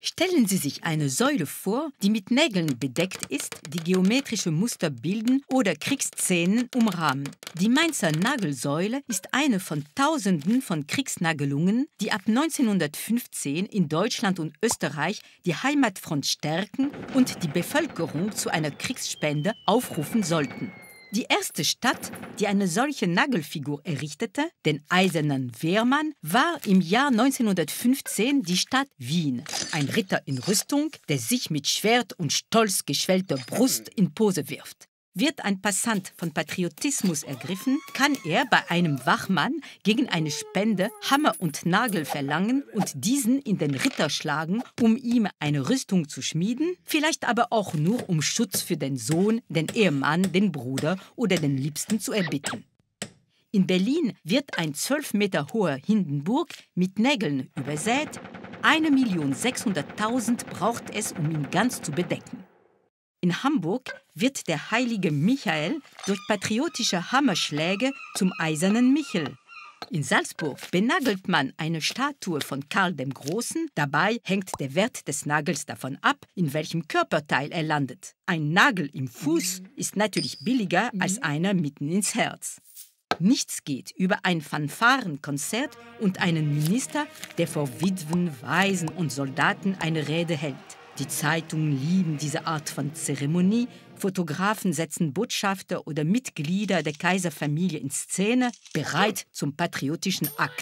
Stellen Sie sich eine Säule vor, die mit Nägeln bedeckt ist, die geometrische Muster bilden oder Kriegsszenen umrahmen. Die Mainzer Nagelsäule ist eine von Tausenden von Kriegsnagelungen, die ab 1915 in Deutschland und Österreich die Heimatfront stärken und die Bevölkerung zu einer Kriegsspende aufrufen sollten. Die erste Stadt, die eine solche Nagelfigur errichtete, den Eisernen Wehrmann, war im Jahr 1915 die Stadt Wien. Ein Ritter in Rüstung, der sich mit Schwert und stolz geschwellter Brust in Pose wirft. Wird ein Passant von Patriotismus ergriffen, kann er bei einem Wachmann gegen eine Spende Hammer und Nagel verlangen und diesen in den Ritter schlagen, um ihm eine Rüstung zu schmieden, vielleicht aber auch nur um Schutz für den Sohn, den Ehemann, den Bruder oder den Liebsten zu erbitten. In Berlin wird ein 12 Meter hoher Hindenburg mit Nägeln übersät. 1.600.000 braucht es, um ihn ganz zu bedecken. In Hamburg wird der heilige Michael durch patriotische Hammerschläge zum eisernen Michel. In Salzburg benagelt man eine Statue von Karl dem Großen. Dabei hängt der Wert des Nagels davon ab, in welchem Körperteil er landet. Ein Nagel im Fuß ist natürlich billiger als einer mitten ins Herz. Nichts geht über ein Fanfarenkonzert und einen Minister, der vor Witwen, Waisen und Soldaten eine Rede hält. Die Zeitungen lieben diese Art von Zeremonie. Fotografen setzen Botschafter oder Mitglieder der Kaiserfamilie in Szene, bereit zum patriotischen Akt.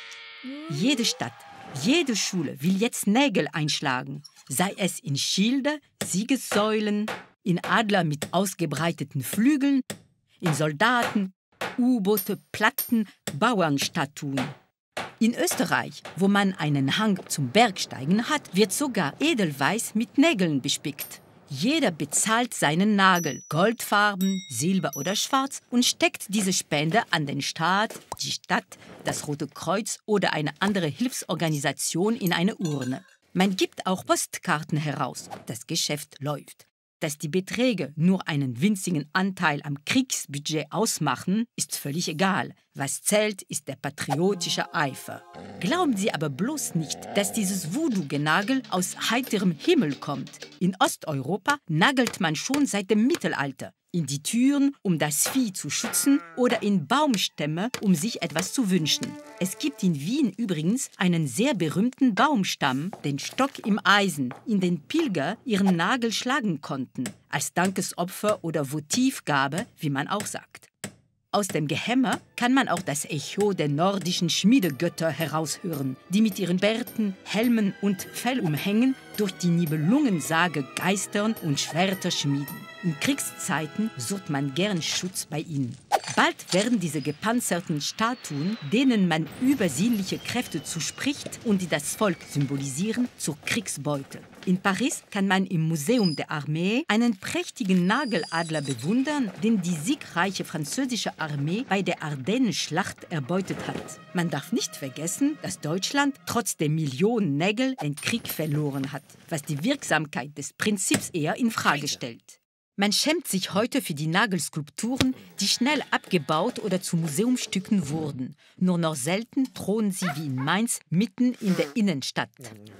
Jede Stadt, jede Schule will jetzt Nägel einschlagen, sei es in Schilde, Siegessäulen, in Adler mit ausgebreiteten Flügeln, in Soldaten, U-Boote, Platten, Bauernstatuen. In Österreich, wo man einen Hang zum Bergsteigen hat, wird sogar Edelweiß mit Nägeln bespickt. Jeder bezahlt seinen Nagel, goldfarben, silber oder schwarz, und steckt diese Spende an den Staat, die Stadt, das Rote Kreuz oder eine andere Hilfsorganisation in eine Urne. Man gibt auch Postkarten heraus. Das Geschäft läuft. Dass die Beträge nur einen winzigen Anteil am Kriegsbudget ausmachen, ist völlig egal. Was zählt, ist der patriotische Eifer. Glauben Sie aber bloß nicht, dass dieses Voodoo-Genagel aus heiterem Himmel kommt. In Osteuropa nagelt man schon seit dem Mittelalter. In die Türen, um das Vieh zu schützen, oder in Baumstämme, um sich etwas zu wünschen. Es gibt in Wien übrigens einen sehr berühmten Baumstamm, den Stock im Eisen, in den Pilger ihren Nagel schlagen konnten, als Dankesopfer oder Votivgabe, wie man auch sagt. Aus dem Gehämmer kann man auch das Echo der nordischen Schmiedegötter heraushören, die mit ihren Bärten, Helmen und Fellumhängen durch die Nibelungensage geistern und Schwerter schmieden. In Kriegszeiten sucht man gern Schutz bei ihnen. Bald werden diese gepanzerten Statuen, denen man übersinnliche Kräfte zuspricht und die das Volk symbolisieren, zur Kriegsbeute. In Paris kann man im Museum der Armee einen prächtigen Nageladler bewundern, den die siegreiche französische Armee bei der Ardennenschlacht erbeutet hat. Man darf nicht vergessen, dass Deutschland trotz der Millionen Nägel den Krieg verloren hat, was die Wirksamkeit des Prinzips eher in Frage stellt. Man schämt sich heute für die Nagelskulpturen, die schnell abgebaut oder zu Museumsstücken wurden. Nur noch selten thronen sie wie in Mainz mitten in der Innenstadt.